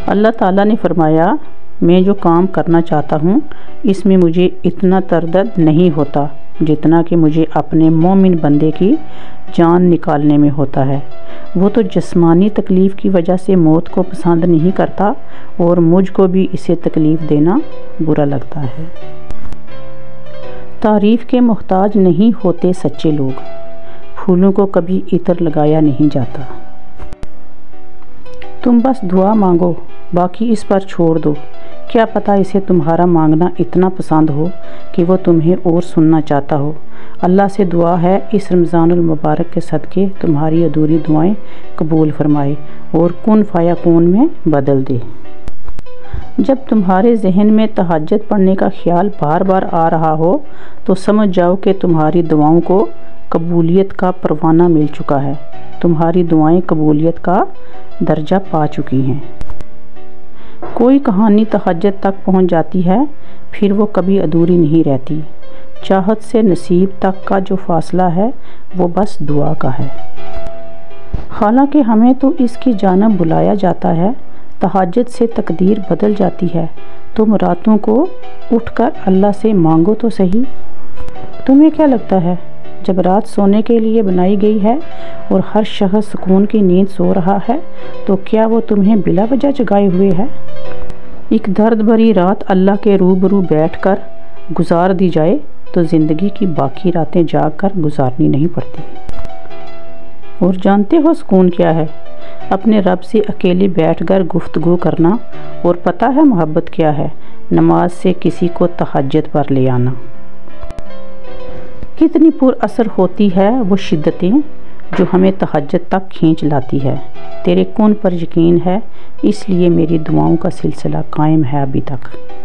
اللہ تعالیٰ نے فرمایا میں جو کام کرنا چاہتا ہوں اس میں مجھے اتنا تردد نہیں ہوتا جتنا کہ مجھے اپنے مومن بندے کی جان نکالنے میں ہوتا ہے۔ وہ تو جسمانی تکلیف کی وجہ سے موت کو پسند نہیں کرتا اور مجھ کو بھی اسے تکلیف دینا برا لگتا ہے۔ تعریف کے محتاج نہیں ہوتے سچے لوگ، پھولوں کو کبھی عطر لگایا نہیں جاتا۔ تم بس دعا مانگو، باقی اس پر چھوڑ دو، کیا پتہ اسے تمہارا مانگنا اتنا پسند ہو کہ وہ تمہیں اور سننا چاہتا ہو۔ اللہ سے دعا ہے اس رمضان المبارک کے صدقے تمہاری ادھوری دعائیں قبول فرمائے اور کن فیکون میں بدل دے۔ جب تمہارے ذہن میں تہجد پڑھنے کا خیال بار بار آ رہا ہو تو سمجھ جاؤ کہ تمہاری دعاؤں کو قبولیت کا پروانہ مل چکا ہے، تمہاری دعائیں قبولیت کا درجہ پا چکی ہیں۔ کوئی کہانی تہجد تک پہنچ جاتی ہے پھر وہ کبھی ادھوری نہیں رہتی۔ چاہت سے نصیب تک کا جو فاصلہ ہے وہ بس دعا کا ہے۔ حالانکہ ہمیں تو اس کی جانب بلایا جاتا ہے، تہجد سے تقدیر بدل جاتی ہے۔ تم راتوں کو اٹھ کر اللہ سے مانگو تو صحیح۔ تمہیں کیا لگتا ہے جب رات سونے کے لیے بنائی گئی ہے اور ہر شخص سکون کی نیند سو رہا ہے تو کیا وہ تمہیں بلا وجہ جگائے ہوئے ہے؟ ایک درد بھری رات اللہ کے روبرو بیٹھ کر گزار دی جائے تو زندگی کی باقی راتیں جاگ کر گزارنی نہیں پڑتی۔ اور جانتے ہو سکون کیا ہے؟ اپنے رب سے اکیلے بیٹھ کر گفتگو کرنا، اور پتہ ہے محبت کیا ہے؟ نماز سے کسی کو تہجد پر لے آنا۔ کتنی پر اثر ہوتی ہے وہ شدتیں جو ہمیں تہجد تک کھینچ لاتی ہے۔ تیرے کون پر یقین ہے، اس لیے میری دعاؤں کا سلسلہ قائم ہے ابھی تک۔